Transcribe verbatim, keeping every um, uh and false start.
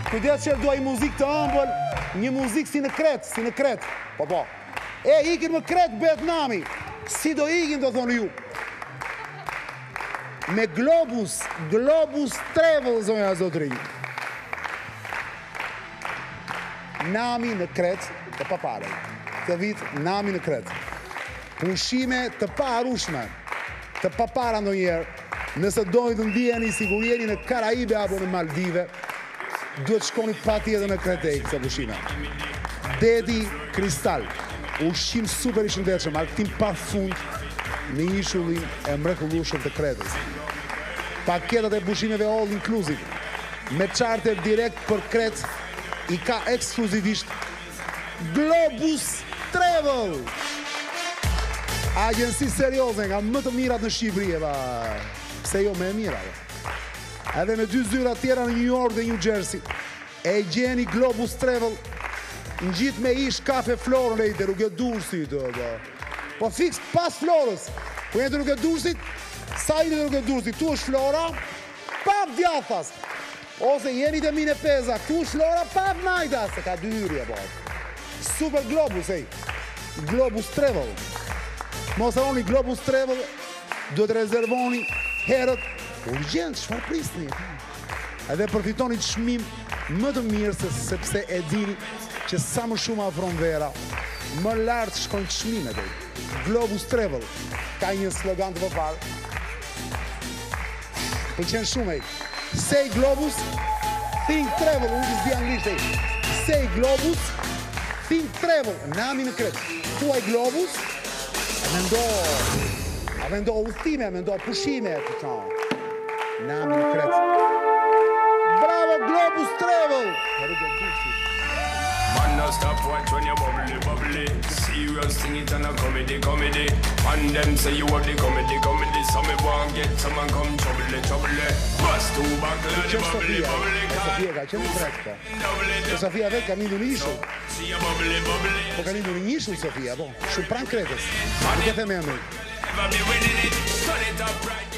Kujdes që duaj muzikë të ëmbël, një muzikë si në Kret, si në Kret. Po po. E, ikin më Kret Vietnami. Si do ikin, do thonë ju. Me Globus, Globus Travel, zonja zotëri. Nami në Kret të papare. Këtë vit, nami në Kret. Pushime të parushme, të papara ndonjëherë. Nëse dojnë të ndjeni sigur jeni në Karaibe apo në Maldive, duhet shkoni pa tjetër në Kretej këto pushime. Dedi Kristal, ushqim super i shëndetshëm, argëtim pa fund në ishullin e mrekullueshëm të Kretës. Paketat e pushimeve all inclusive, me charter direkt për Kret, i ka ekskluzivisht Globus Travel. Agjensi serioze, nga më të mirat në Shqipëri, e ba, pse jo me e mira. Edhe me dy zyra tjera në New York dhe New Jersey. E gjeni Globus Travel, në gjitë me ish kafe florën e i të rrugë e Durrësit. Po fix pas florës, po jetë rrugë e Durrësit, sa i në rrugë e Durrësit, tu është flora, pap djathas. Ose jeni të mine peza, tu është flora, pap najdas, se ka dy hyrje, po. Super Globus, ej. Globus Travel. Mos e oni Globus Travel, duhet rezervoni herët, urgjent, çfarë prisni? Edhe përfitoni çmim më të mirë se sepse e dini që sa më shumë afron vera, më lart shkojnë çmimet. Globus Travel ka një slogan të vëpar. Pëlqen shumë ai. Say Globus, think travel, unë s'di anglisht ai. Say Globus, think travel, nami në Kret. Thuaj Globus, mendo, a mendo udhëtime, a mendo pushime, të thonë. Nami në Kret. Bravo, Globus Travel! Man, no stop watch when you bubbly, bubbly. Serious thing it and a comedy, comedy. Man, them say you have the comedy, comedy. So me want get someone come trouble, trouble. Bust two back, let the bubbly, bubbly. Sofia ka qenë frekta. Po Sofia vetë ka lindur në ishull. Po ka lindur në ishull, Sofia, po. Shumë pranë Kretës. Nuk e them emrin.